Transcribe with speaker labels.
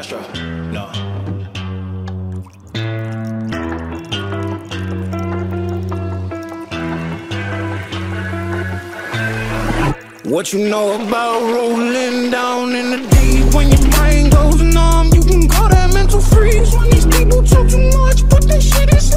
Speaker 1: extra, no. What you know about rolling down in the deep? When your brain goes numb, you can call that mental freeze. When these people talk too much, but that shit is